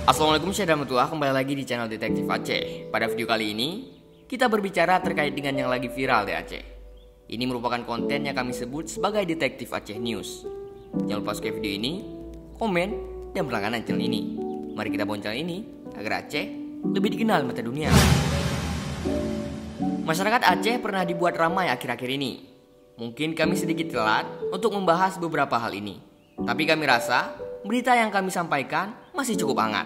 Assalamualaikum warahmatullahi wabarakatuh, kembali lagi di channel Detektif Aceh. Pada video kali ini, kita berbicara terkait dengan yang lagi viral di Aceh. Ini merupakan konten yang kami sebut sebagai Detektif Aceh News. Jangan lupa subscribe video ini, komen, dan berlangganan channel ini. Mari kita bangun channel ini agar Aceh lebih dikenal mata dunia. Masyarakat Aceh pernah dibuat ramai akhir-akhir ini. Mungkin kami sedikit telat untuk membahas beberapa hal ini, tapi kami rasa berita yang kami sampaikan masih cukup hangat.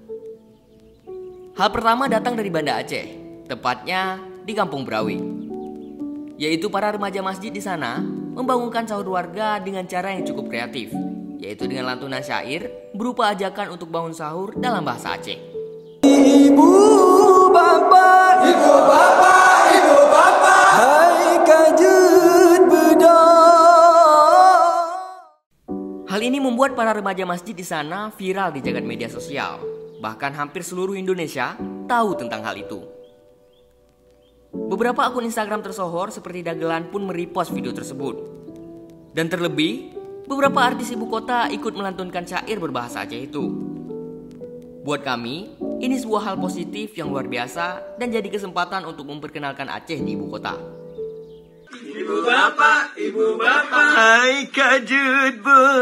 Hal pertama datang dari Banda Aceh, tepatnya di Kampung Brawi. Yaitu para remaja masjid di sana membangunkan sahur warga dengan cara yang cukup kreatif, yaitu dengan lantunan syair berupa ajakan untuk bangun sahur dalam bahasa Aceh. Ibu bapa, ibu bapa, ibu bapa, hai kajut bedah. Hal ini membuat para remaja masjid di sana viral di jagat media sosial. Bahkan hampir seluruh Indonesia tahu tentang hal itu. Beberapa akun Instagram tersohor seperti Dagelan pun merepost video tersebut. Dan terlebih, beberapa artis ibu kota ikut melantunkan syair berbahasa Aceh itu. Buat kami, ini sebuah hal positif yang luar biasa dan jadi kesempatan untuk memperkenalkan Aceh di ibu kota. Ibu bapa, hai kajut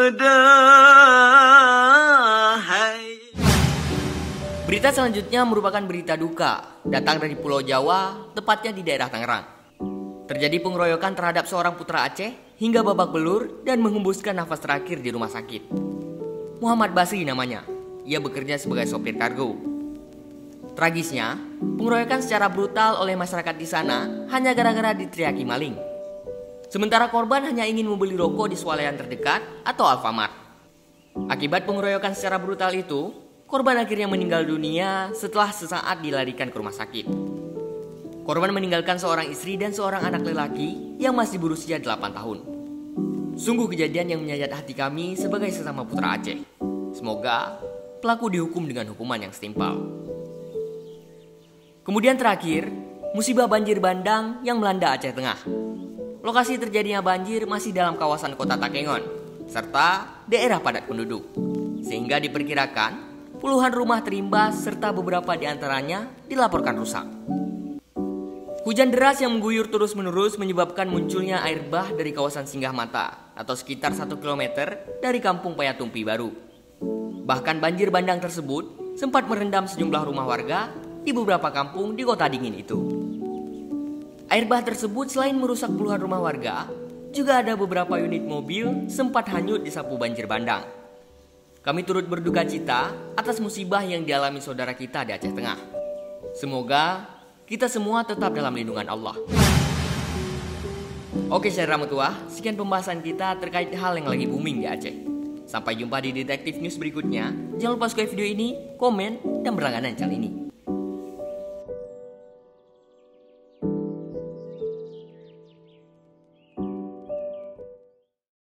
bedah, hai. Berita selanjutnya merupakan berita duka, datang dari Pulau Jawa, tepatnya di daerah Tangerang. Terjadi pengeroyokan terhadap seorang putra Aceh hingga babak belur dan menghembuskan nafas terakhir di rumah sakit. Muhammad Basri namanya, ia bekerja sebagai sopir kargo. Tragisnya, pengeroyokan secara brutal oleh masyarakat di sana hanya gara-gara diteriaki maling. Sementara korban hanya ingin membeli rokok di swalayan terdekat atau Alfamart. Akibat pengeroyokan secara brutal itu, korban akhirnya meninggal dunia setelah sesaat dilarikan ke rumah sakit. Korban meninggalkan seorang istri dan seorang anak lelaki yang masih berusia 8 tahun. Sungguh kejadian yang menyayat hati kami sebagai sesama putra Aceh. Semoga pelaku dihukum dengan hukuman yang setimpal. Kemudian terakhir, musibah banjir bandang yang melanda Aceh Tengah. Lokasi terjadinya banjir masih dalam kawasan kota Takengon, serta daerah padat penduduk. Sehingga diperkirakan puluhan rumah terimbas serta beberapa di antaranya dilaporkan rusak. Hujan deras yang mengguyur terus-menerus menyebabkan munculnya air bah dari kawasan Singgah Mata atau sekitar 1 km dari kampung Payatumpi Baru. Bahkan banjir bandang tersebut sempat merendam sejumlah rumah warga di beberapa kampung di kota dingin itu. Air bah tersebut selain merusak puluhan rumah warga, juga ada beberapa unit mobil sempat hanyut disapu banjir bandang. Kami turut berduka cita atas musibah yang dialami saudara kita di Aceh Tengah. Semoga kita semua tetap dalam lindungan Allah. Oke, saya Rahmatullah, sekian pembahasan kita terkait hal yang lagi booming di Aceh. Sampai jumpa di Detektif News berikutnya. Jangan lupa subscribe video ini, komen, dan berlangganan channel ini.